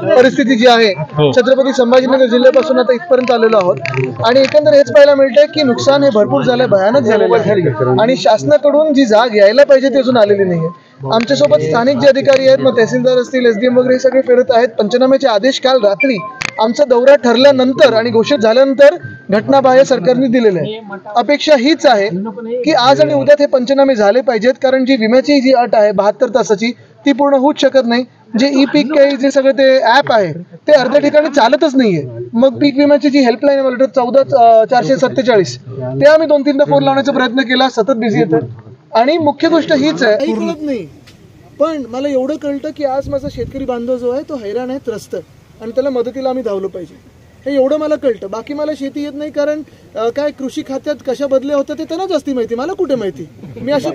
परिस्थिती जी आहे छत्रपती संभाजीनगर जिल्ह्यापासून आता इथपर्यंत आलेलो आहोत आणि एकंदर हेच पाहायला मिळतंय की नुकसान हे भरपूर झालंय, भयानक झालेलं आहे आणि शासनाकडून जी जाग यायला पाहिजे ती अजून आलेली नाहीये. आमच्यासोबत स्थानिक जे अधिकारी आहेत, मग तहसीलदार असतील, SDM वगैरे हे सगळे फिरत आहेत. पंचनाम्याचे आदेश काल रात्री आमचा दौरा ठरल्यानंतर आणि घोषित झाल्यानंतर घटनाबाह्य सरकारने दिलेले आहे. अपेक्षा हीच आहे की आज आणि उद्यात हे पंचनामे झाले पाहिजेत, कारण जी विम्याची जी अट आहे 72 तासाची ती पूर्ण होऊच शकत नाही. जे ई-पीक काही जे सगळं ते ऍप आहे ते अर्ध्या ठिकाणी चालतच नाहीये. मग पीक विम्याची जी हेल्पलाईन आहे 14,447 ते आम्ही 2-3दा फोन लावण्याचा प्रयत्न केला, सतत बिझी येतं. आणि मुख्य गोष्ट हीच आहे, कळत नाही. पण मला एवढं कळतं की आज माझा शेतकरी बांधव जो आहे तो हैराण आहे, त्रस्त, आणि त्याला मदतीला आम्ही धावलो पाहिजे. हे एवढं मला कळतं. बाकी मला शेती येत नाही, कारण काय कृषी खात्यात कशा बदल्या होतं ते त्यांना जास्ती माहिती, मला कुठे माहिती. मी अशी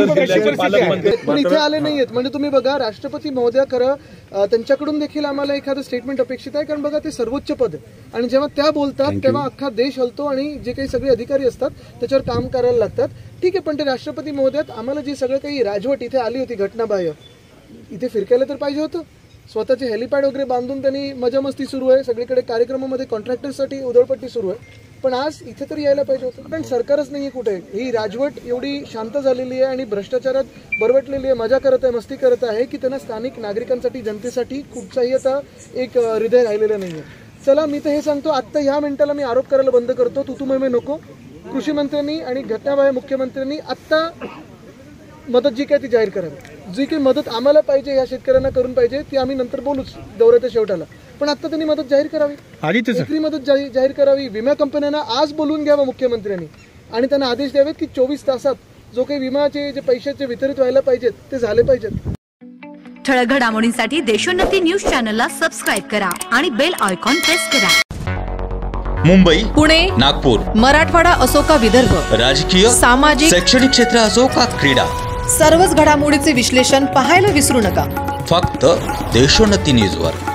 पण इथे आले नाहीयेत. म्हणजे तुम्ही बघा, राष्ट्रपती महोदया खरं त्यांच्याकडून देखील आम्हाला एखादं स्टेटमेंट अपेक्षित आहे, कारण बघा ते सर्वोच्च पद आहे आणि जेव्हा त्या बोलतात तेव्हा अख्खा देश हलतो आणि जे काही सगळे अधिकारी असतात त्याच्यावर काम करायला लागतात. ठीक आहे, पण ते राष्ट्रपती महोदयात आम्हाला जी सगळं काही राजवट इथे आली होती घटनाबाह्य, इथे फिरकायला तर पाहिजे होतं. स्वतःचे हेलिपॅड वगैरे बांधून त्यांनी मजा मस्ती सुरू आहे, सगळीकडे कार्यक्रमामध्ये कॉन्ट्रॅक्टरसाठी उधळपट्टी सुरू आहे. पण आज इथे तरी यायला पाहिजे होतं, पण सरकारच नाहीये कुठे. ही राजवट एवढी शांत झालेली आहे आणि भ्रष्टाचारात बरवटलेली आहे, मजा करत आहे, मस्ती करत आहे की त्यांना स्थानिक नागरिकांसाठी, जनतेसाठी कुठचाही आता एक हृदय राहिलेलं नाहीये. चला, मी तर हे सांगतो, आत्ता ह्या मिनिटाला मी आरोप करायला बंद करतो. तू मे नको. कृषी मंत्र्यांनी आणि घटनाबाह्य मुख्यमंत्र्यांनी आत्ता मदत जी काय ती जाहीर करावी. जी काही मदत आम्हाला पाहिजे, या शेतकऱ्यांना करून पाहिजे, ती आम्ही नंतर बोलूच दौऱ्याच्या शेवटाला. पण आता त्यांनी मदत जाहीर करावी, एकरी मदत जाहीर करावी. विमा कंपन्यांना आज बोलून घ्यावं मुख्यमंत्र्यांनी आणि त्यांना आदेश द्यावेत की 24 तासात जो काही विमाचे जे पैशाचे वितरित व्हायला पाहिजेत ते झाले पाहिजेत. ठळक घडामोडींसाठी देशोन्नती न्यूज चॅनलला सबस्क्राईब करा आणि बेल आयकॉन प्रेस करा. मुंबई, पुणे, नागपूर, मराठवाडा असो का विदर्भ, राजकीय, सामाजिक, शैक्षणिक क्षेत्र असो का क्रीडा, सर्वच घडामोडीचे विश्लेषण पाहायला विसरू नका. फक्त देशोन्नती न्यूजवर.